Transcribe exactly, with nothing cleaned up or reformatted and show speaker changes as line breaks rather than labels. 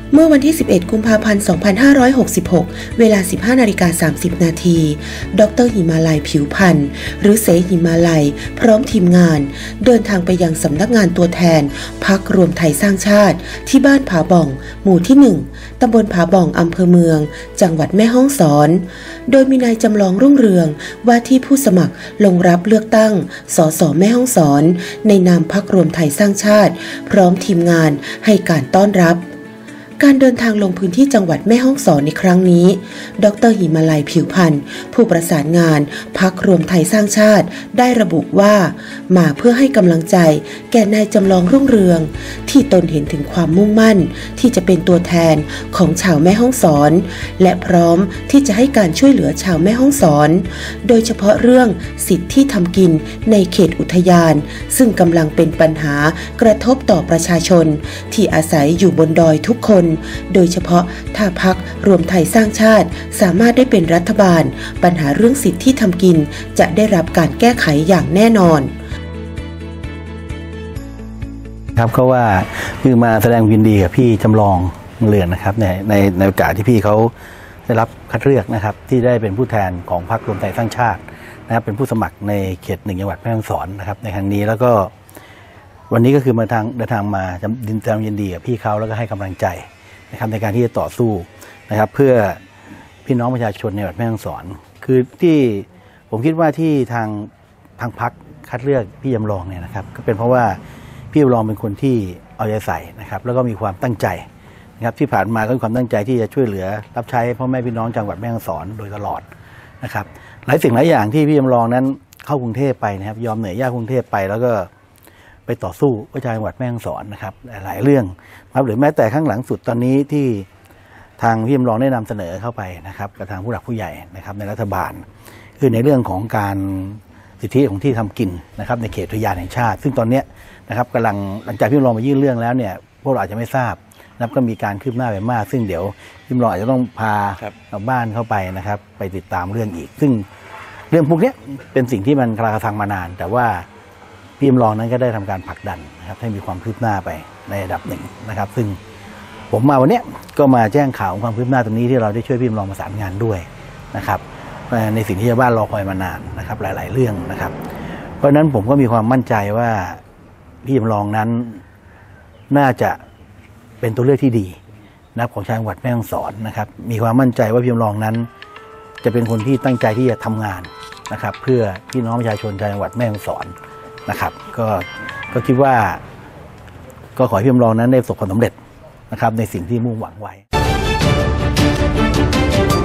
เมื่อวันที่สิบเอ็ดกุมภาพันธ์สองพันห้าร้อยหกสิบหกเวลา สิบห้านาฬิกาสามสิบนาทีดร.หิมาลัยผิวพันธ์หรือเสหิมาลัยพร้อมทีมงานเดินทางไปยังสำนักงานตัวแทนพรรครวมไทยสร้างชาติที่บ้านผาบ่องหมู่ที่หนึ่งตำบลผาบ่องอำเภอเมืองจังหวัดแม่ฮ่องสอนโดยมีนายจำลองรุ่งเรืองว่าที่ผู้สมัครลงรับเลือกตั้งสสแม่ฮ่องสอนในนามพรรครวมไทยสร้างชาติพร้อมทีมงานให้การต้อนรับการเดินทางลงพื้นที่จังหวัดแม่ฮ่องสอนในครั้งนี้ดร.หิมาลัยผิวพันธ์ผู้ประสานงานพรรครวมไทยสร้างชาติได้ระบุว่ามาเพื่อให้กำลังใจแก่นายจำลองรุ่งเรืองที่ตนเห็นถึงความมุ่งมั่นที่จะเป็นตัวแทนของชาวแม่ฮ่องสอนและพร้อมที่จะให้การช่วยเหลือชาวแม่ฮ่องสอนโดยเฉพาะเรื่องสิทธิที่ทำกินในเขตอุทยานซึ่งกำลังเป็นปัญหากระทบต่อประชาชนที่อาศัยอยู่บนดอยทุกคนโดยเฉพาะถ้าพรรครวมไทยสร้างชาติสามารถได้เป็นรัฐบาลปัญหาเรื่องสิทธิที่ทำกินจะได้รับการแก้ไขอย่างแน่นอน
ครับเขาว่าคือมาแสดงยินดีกับพี่จำลองเรือนนะครับในในในโอกาสที่พี่เขาได้รับคัดเลือกนะครับที่ได้เป็นผู้แทนของพรรครวมไทยสร้างชาตินะครับเป็นผู้สมัครในเขตหนึ่งจังหวัดแม่ฮ่องสอนนะครับในครั้งนี้แล้วก็วันนี้ก็คือมาทางเดินทางมาดินแสดงยินดีกับพี่เขาแล้วก็ให้กำลังใจนะครับในการที่จะต่อสู้นะครับเพื่อพี่น้องประชาชนในจังหวัดแม่ฮ่องสอนคือที่ผมคิดว่าที่ทางทางพรรคคัดเลือกพี่จำลองเนี่ยนะครับก็เป็นเพราะว่าพี่จำลองเป็นคนที่เอาใจใส่นะครับแล้วก็มีความตั้งใจนะครับที่ผ่านมาก็มีความตั้งใจที่จะช่วยเหลือรับใช้พ่อแม่พี่น้องจังหวัดแม่ฮ่องสอนโดยตลอดนะครับหลายสิ่งหลายอย่างที่พี่จำลองนั้นเข้ากรุงเทพไปนะครับยอมเหนื่อยยากกรุงเทพไปแล้วก็ไปต่อสู้เพื่อจังหวัดแม่ฮ่องสอนนะครับหลายเรื่องครับหรือแม้แต่ข้างหลังสุดตอนนี้ที่ทางพี่จำลองได้นำเสนอเข้าไปนะครับกับทางผู้หลักผู้ใหญ่นะครับในรัฐบาลคือในเรื่องของการสิทธิของที่ทำกินนะครับในเขตอุทยานแห่งชาติซึ่งตอนนี้นะครับกำลังหลังจากพี่จำลองมายื่นเรื่องแล้วเนี่ยพวกเราอาจจะไม่ทราบนะครับก็มีการคืบหน้าไปมากซึ่งเดี๋ยวพี่จำลองอาจจะต้องพาชาวบ้านเข้าไปนะครับไปติดตามเรื่องอีกซึ่งเรื่องพวกนี้เป็นสิ่งที่มันคลาคลังมานานแต่ว่าพี่จำลองนั้นก็ได้ทำการผลักดันนะครับให้มีความคืบหน้าไปในระดับหนึ่งนะครับซึ่งผมมาวันนี้ก็มาแจ้งข่าวความคืบหน้าตรงนี้ที่เราได้ช่วยพี่จำลองประสานงานด้วยนะครับในสิ่งที่ชาวบ้านรอคอยมานานนะครับหลายๆเรื่องนะครับเพราะฉะนั้นผมก็มีความมั่นใจว่าพี่จำลองนั้นน่าจะเป็นตัวเลือกที่ดีนะครับของชาวจังหวัดแม่ฮ่องสอนนะครับมีความมั่นใจว่าพี่จำลองนั้นจะเป็นคนที่ตั้งใจที่จะทำงานนะครับเพื่อพี่น้องประชาชนชาวจังหวัดแม่ฮ่องสอนนะครับก็ก็คิดว่าก็ขอให้พี่จำลองนั้นได้ประสบความสำเร็จนะครับในสิ่งที่มุ่งหวังไว้